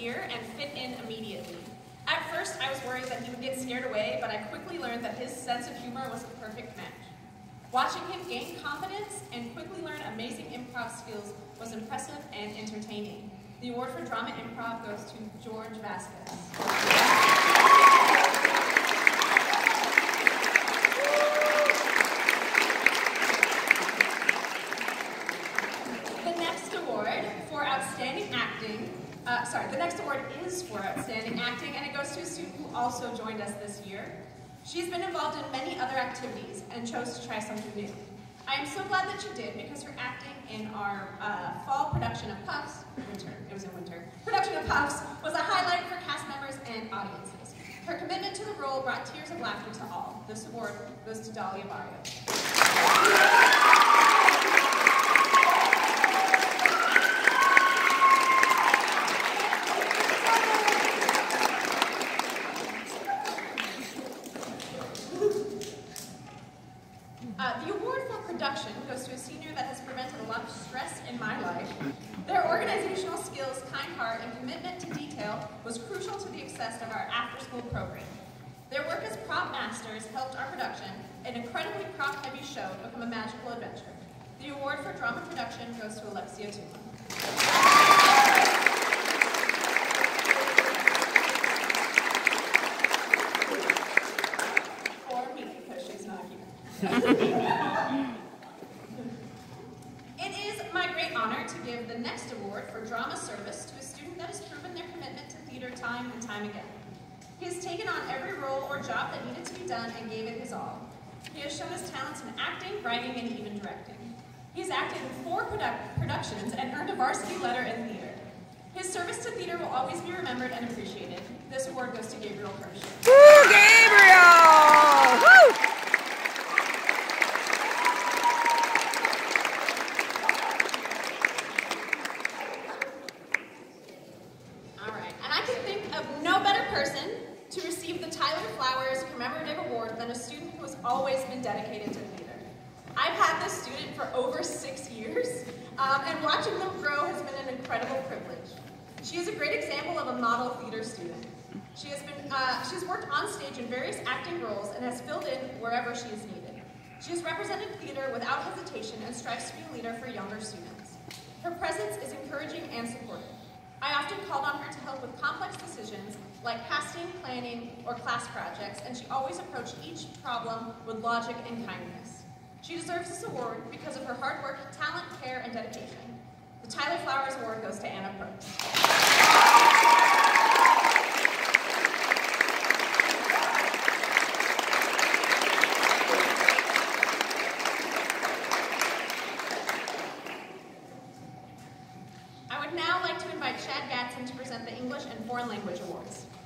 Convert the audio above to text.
ear and fit in immediately. At first, I was worried that he would get scared away, but I quickly learned that his sense of humor was a perfect match. Watching him gain confidence and quickly learn amazing improv skills was impressive and entertaining. The award for drama improv goes to George Vasquez. The next award is for outstanding acting, and it goes to a student who also joined us this year. She's been involved in many other activities and chose to try something new. I am so glad that she did, because her acting in our fall production of Puffs, production of Puffs was a highlight for cast members and audiences. Her commitment to the role brought tears of laughter to all. This award goes to Dahlia Barrios. The award for production goes to a senior that has prevented a lot of stress in my life. Their organizational skills, kind heart, and commitment to detail was crucial to the success of our after-school program. Their work as prop masters helped our production, an incredibly prop-heavy show, become a magical adventure. The award for drama production goes to Alexia Tuma. It is my great honor to give the next award for drama service to a student that has proven their commitment to theater time and time again. He has taken on every role or job that needed to be done and gave it his all. He has shown his talents in acting, writing, and even directing. He has acted in 4 productions and earned a varsity letter in theater. His service to theater will always be remembered and appreciated. This award goes to Gabriel Kirsch. Woo, Gabriel! Woo! To receive the Tyler Flowers Commemorative Award than a student who has always been dedicated to theater. I've had this student for over 6 years, and watching them grow has been an incredible privilege. She is a great example of a model theater student. She's worked on stage in various acting roles and has filled in wherever she is needed. She has represented theater without hesitation and strives to be a leader for younger students. Her presence is encouraging and supportive. I often called on her to help with complex decisions like casting, planning, or class projects, and she always approached each problem with logic and kindness. She deserves this award because of her hard work, talent, care, and dedication. The Tyler Flowers Award goes to Anna Probst. I would now like to invite Chad Gatson to present the English and Foreign Language Awards.